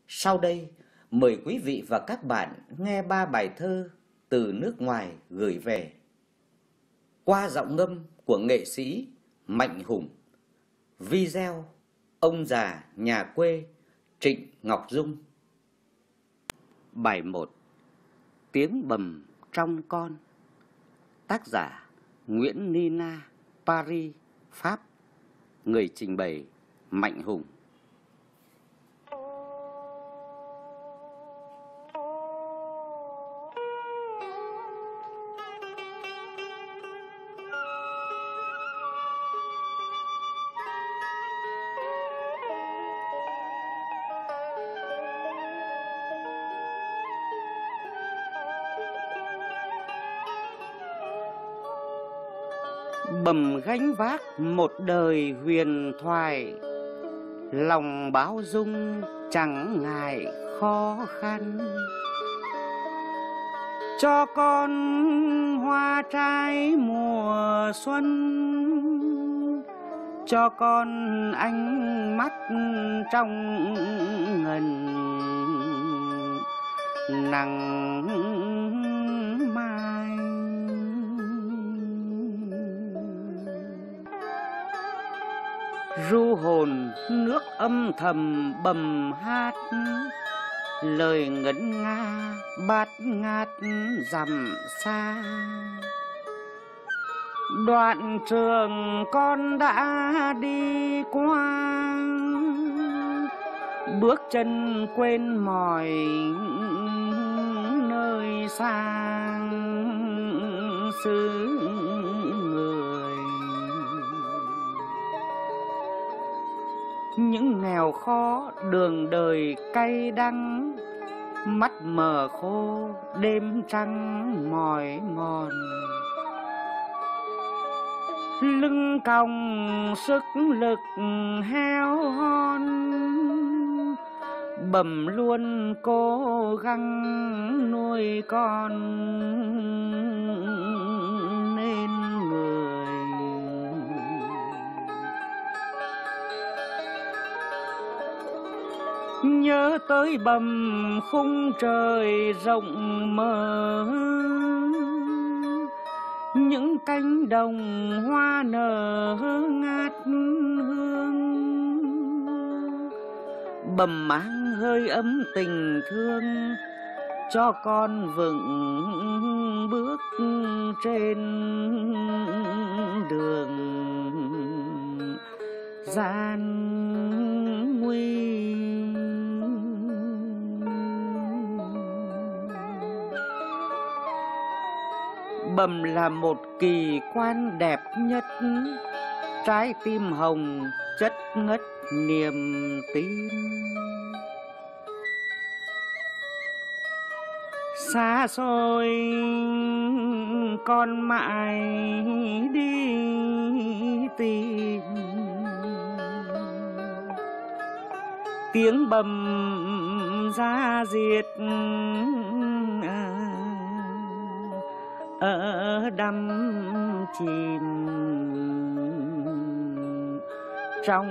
Sau đây, mời quý vị và các bạn nghe 3 bài thơ từ nước ngoài gửi về qua giọng ngâm của nghệ sĩ Mạnh Hùng. Video Ông già nhà quê, Trịnh Ngọc Dung. Bài 1. Tiếng bầm trong con. Tác giả Nguyễn Nina, Paris, Pháp. Người trình bày Mạnh Hùng. Bầm gánh vác một đời huyền thoại, lòng bao dung chẳng ngại khó khăn. Cho con hoa trái mùa xuân, cho con ánh mắt trong ngần nắng mai. Ru hồn nước âm thầm bầm hát, lời ngân nga bát ngát dặm xa. Đoạn trường con đã đi qua, bước chân quên mỏi nơi xa xứ người. Những nghèo khó đường đời cay đắng, mắt mờ khô đêm trăng mỏi mòn. Lưng còng sức lực heo hon, bầm luôn cố gắng nuôi con nên người. Nhớ tới bầm khung trời rộng mở, những cánh đồng hoa nở ngát hương. Bầm mang hơi ấm tình thương, cho con vững bước trên đường gian nguy. Bầm là một kỳ quan đẹp nhất, trái tim hồng chất ngất niềm tin. Xa xôi con mãi đi tìm, tiếng bầm ra diệt ở đắm chìm trong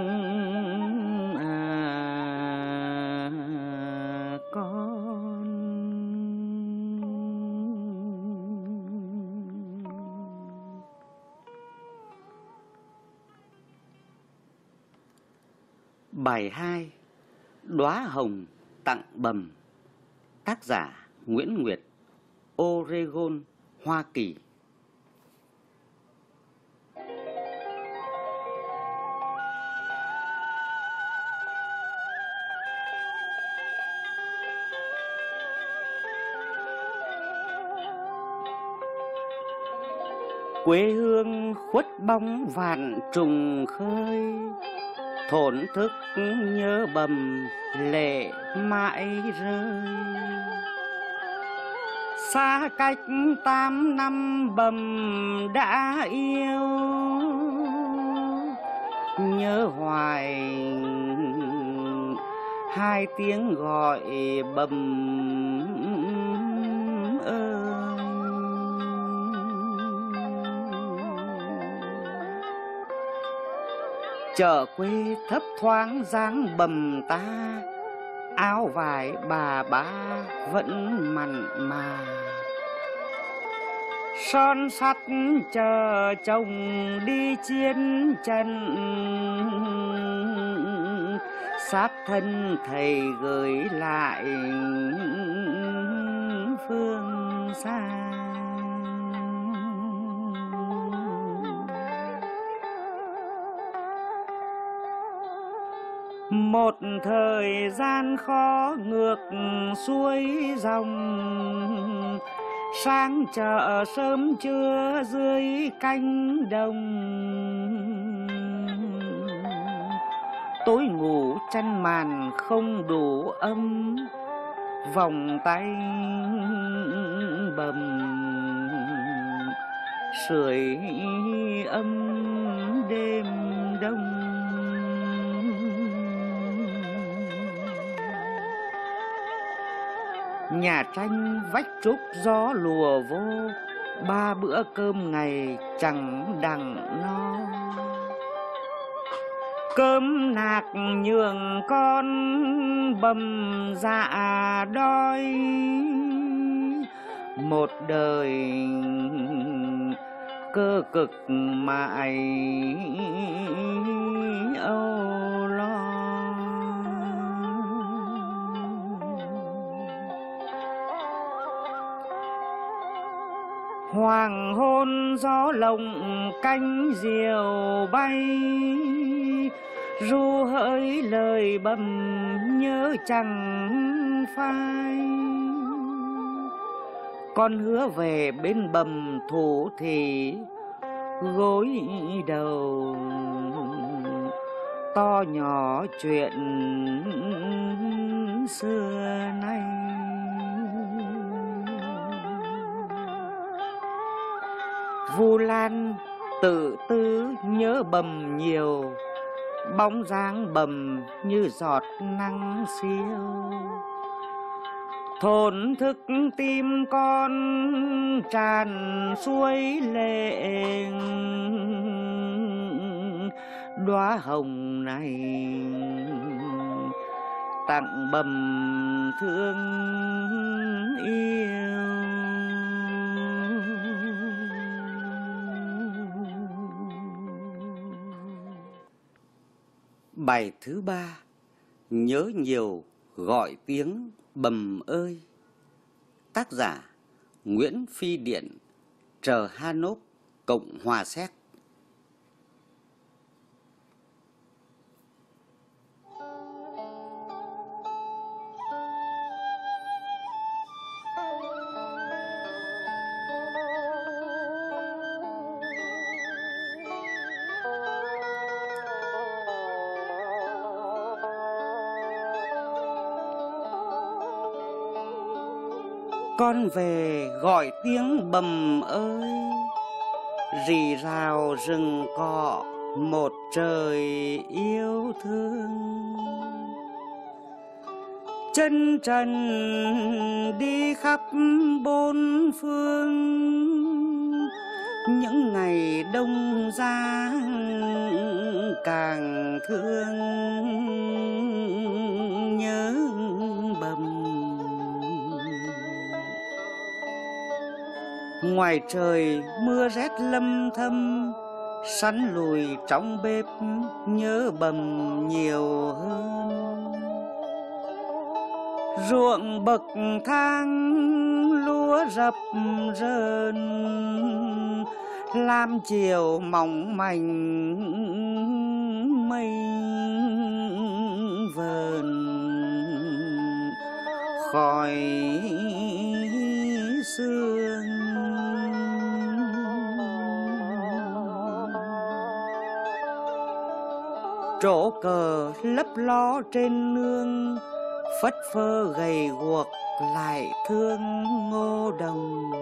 con. Bài 2. Đóa hồng tặng bầm. Tác giả Nguyễn Nguyệt, Oregon, Hoa Kỳ. Quê hương khuất bóng vạn trùng khơi, thổn thức nhớ bầm lệ mãi rơi. Xa cách 8 năm bầm đã yêu, nhớ hoài hai tiếng gọi bầm ơi. Chợ quê thấp thoáng dáng bầm ta, áo vải bà bá vẫn mặn mà, son sắt chờ chồng đi chiến trận, xác thân thầy gửi lại phương xa. Một thời gian khó ngược xuôi dòng, sáng chợ sớm trưa dưới cánh đồng, tối ngủ chăn màn không đủ ấm, vòng tay bầm sưởi ấm đêm đông. Nhà tranh vách trúc gió lùa vô, ba bữa cơm ngày chẳng đặng no. Cơm nạc nhường con bầm dạ đói, một đời cơ cực mãi âu lo. Hoàng hôn gió lộng cánh diều bay, ru hỡi lời bầm nhớ chẳng phai. Con hứa về bên bầm thủ thì gối đầu, to nhỏ chuyện xưa nay. Vu Lan tự tư nhớ bầm nhiều, bóng dáng bầm như giọt nắng siêu. Thổn thức tim con tràn suối lệ, đóa hồng này tặng bầm thương yêu. Bài thứ 3, nhớ nhiều gọi tiếng bầm ơi. Tác giả Nguyễn Phi Điện, Trờ Ha Nốt, Cộng hòa Séc. Con về gọi tiếng bầm ơi, rì rào rừng cọ một trời yêu thương. Chân trần đi khắp bốn phương, những ngày đông giá càng thương nhớ bầm. Ngoài trời mưa rét lâm thâm, sắn lùi trong bếp nhớ bầm nhiều hơn. Ruộng bậc thang lúa rập rờn, lam chiều mỏng manh mây vờn khỏi sương. Trổ cờ lấp ló trên nương, phất phơ gầy guộc lại thương ngô đồng.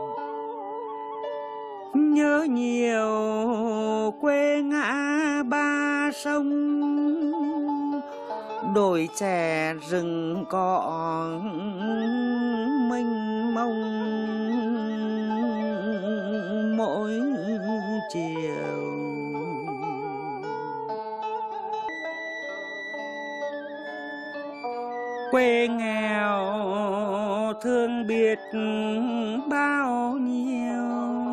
Nhớ nhiều quê ngã ba sông, đồi chè rừng cọ mênh mông mỗi chiều. Quê nghèo thương biết bao nhiêu,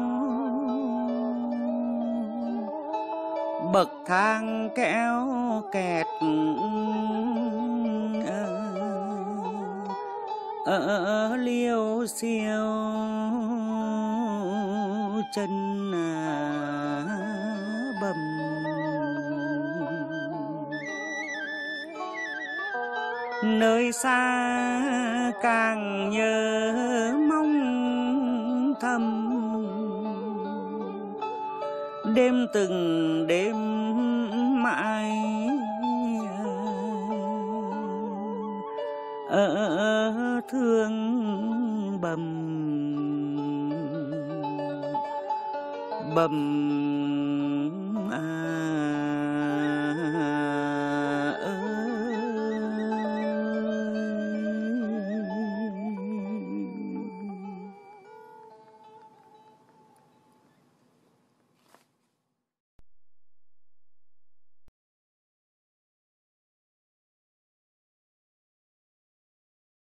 bậc thang kéo kẹt liêu xiêu, chân bầm. Nơi xa càng nhớ mong thầm, đêm từng đêm mãi thương bầm bầm.